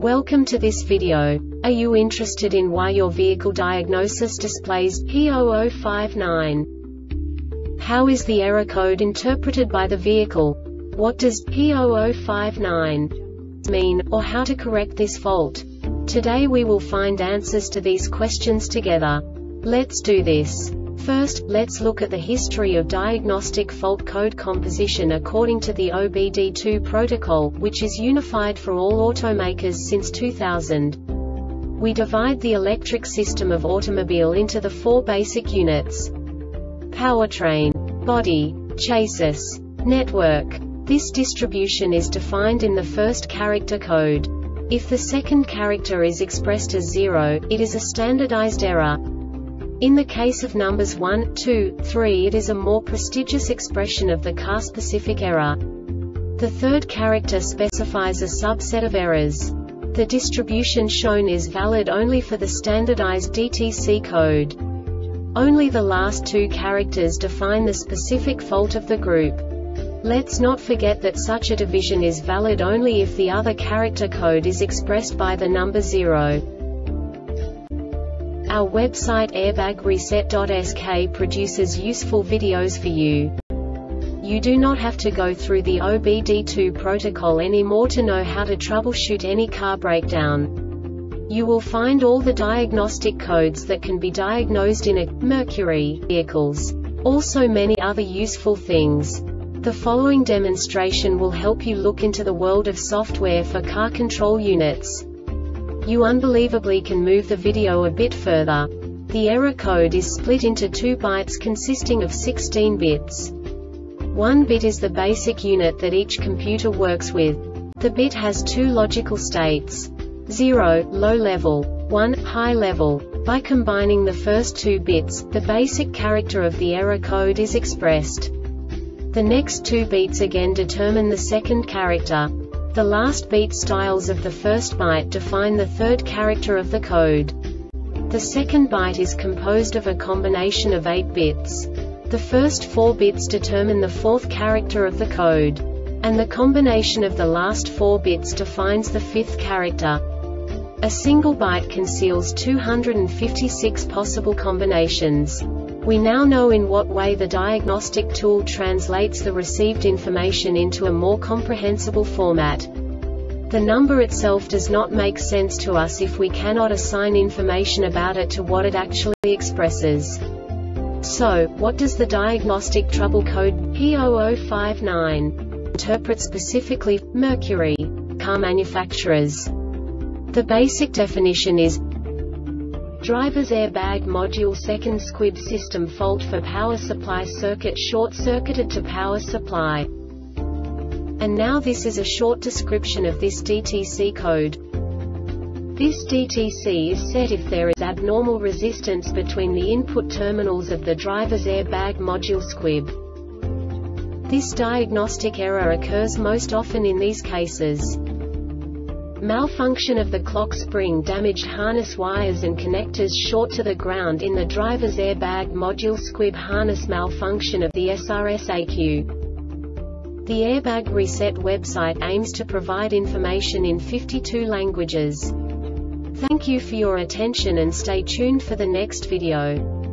Welcome to this video. Are you interested in why your vehicle diagnosis displays P0059? How is the error code interpreted by the vehicle? What does P0059 mean, or how to correct this fault? Today we will find answers to these questions together. Let's do this. First, let's look at the history of diagnostic fault code composition according to the OBD2 protocol, which is unified for all automakers since 2000. We divide the electric system of automobile into the four basic units: powertrain, body, chassis, network. This distribution is defined in the first character code. If the second character is expressed as 0, it is a standardized error. In the case of numbers 1, 2, 3, it is a more prestigious expression of the car-specific error. The third character specifies a subset of errors. The distribution shown is valid only for the standardized DTC code. Only the last two characters define the specific fault of the group. Let's not forget that such a division is valid only if the other character code is expressed by the number 0. Our website airbagreset.sk produces useful videos for you. You do not have to go through the OBD2 protocol anymore to know how to troubleshoot any car breakdown. You will find all the diagnostic codes that can be diagnosed in a Mercury vehicles. Also many other useful things. The following demonstration will help you look into the world of software for car control units. You unbelievably can move the video a bit further. The error code is split into 2 bytes consisting of 16 bits. 1 bit is the basic unit that each computer works with. The bit has 2 logical states: 0, low level, 1, high level. By combining the first 2 bits, the basic character of the error code is expressed. The next 2 beats again determine the second character. The last beat styles of the first byte define the third character of the code. The second byte is composed of a combination of 8 bits. The first 4 bits determine the fourth character of the code. And the combination of the last 4 bits defines the fifth character. A single byte conceals 256 possible combinations. We now know in what way the diagnostic tool translates the received information into a more comprehensible format. The number itself does not make sense to us if we cannot assign information about it to what it actually expresses. So, what does the diagnostic trouble code P0059 interpret specifically for Mercury car manufacturers? The basic definition is driver's airbag module second squib system fault for power supply circuit short-circuited to power supply. And now this is a short description of this DTC code. This DTC is set if there is abnormal resistance between the input terminals of the driver's airbag module squib. This diagnostic error occurs most often in these cases: malfunction of the clock spring, damaged harness wires and connectors short to the ground in the driver's airbag module squib, harness malfunction of the SRS-AQ. The Airbag Reset website aims to provide information in 52 languages. Thank you for your attention and stay tuned for the next video.